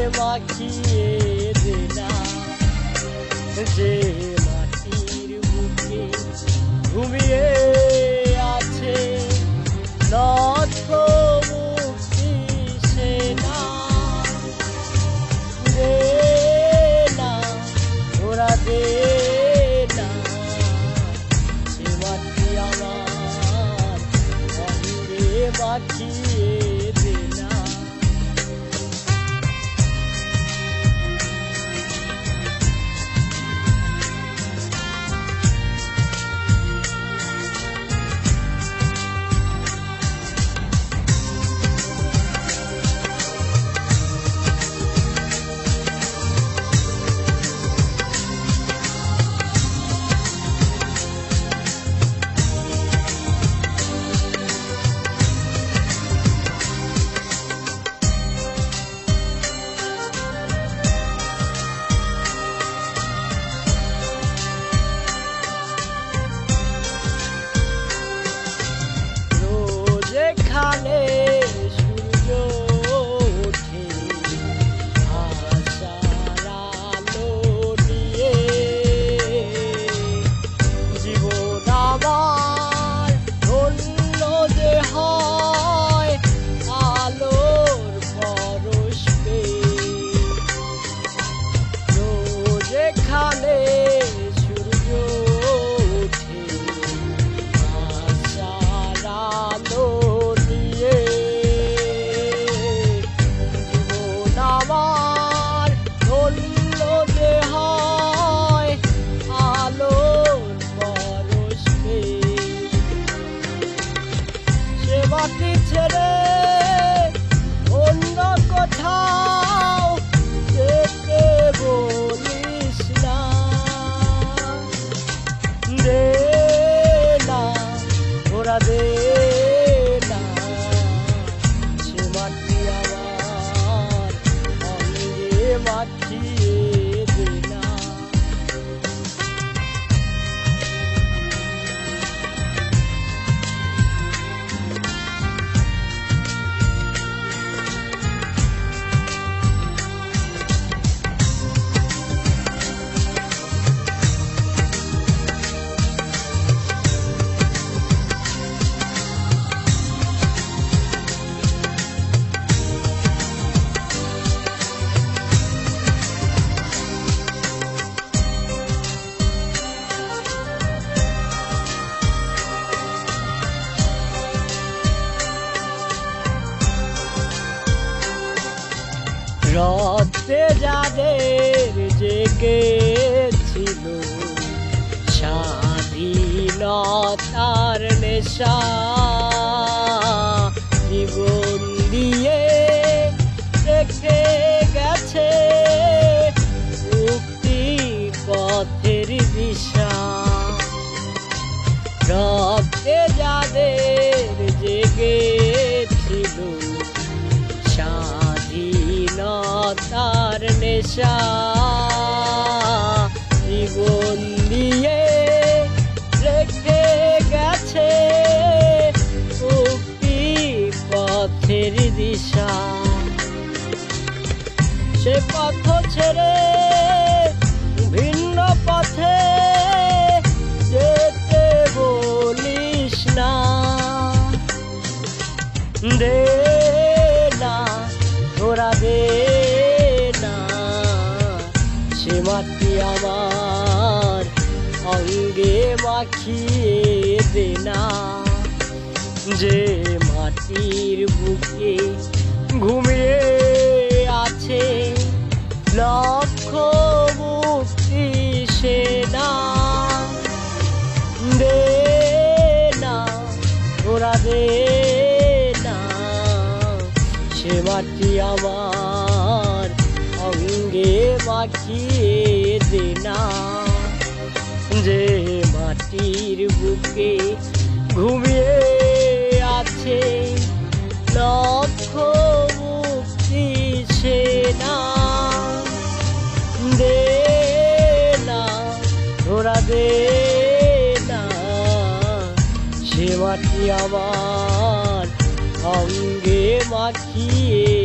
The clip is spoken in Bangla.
মাখিয়ে দে না, যে মাটির বুকে ঘুমিয়ে আছে লক্ষ মুক্তি সেনা। দে না ওরা দে না, সে মাটি আমার অঙ্গে মাখিয়ে দে না। যেখানে সূর্য ওঠে আশার আলো নিয়ে, জীবন আমার ধন্য যে হয় আলোর পরশ পেয়ে। যেখানে সূর্য ওঠে আশার আলো নিয়ে, জীবন আমার ধন্য যে হয় আলোর পরশ পেয়ে। সে মাটি ছেড়ে অন্য কোথাও যেতে বলিস না, দে না ওরা দে না, সে মাটি আমার অঙ্গে মাখিয়ে দে না। রক্তে যাদের জেগেছিল স্বাধীনতার নেশা, জীবন দিয়ে রেখে গেছে মুক্তি পথের দিশা। রক্তে যাদের জেগেছিল স্বাধীনতার নেশা, জীবন দিয়ে রেখে গেছে মুক্তি পথের দিশা। সে পথ ছেড়ে ভিন্ন পথে যেতে বলিস না, দে না ওরা দে না, সে মাটি আমার অঙ্গে মাখিয়ে দে না, যে মাটির বুকে ঘুমিয়ে আছে লক্ষ মুক্তি সেনা। দে না ওরা দে না, সে মাটি আমার অঙ্গে মাখিয়ে দে না, যে মাটির বুকে ঘুমিয়ে আছে লক্ষ মুক্তি সেনা। দে না ওরা দে না, সে মাটি আমার অঙ্গে মাখিয়ে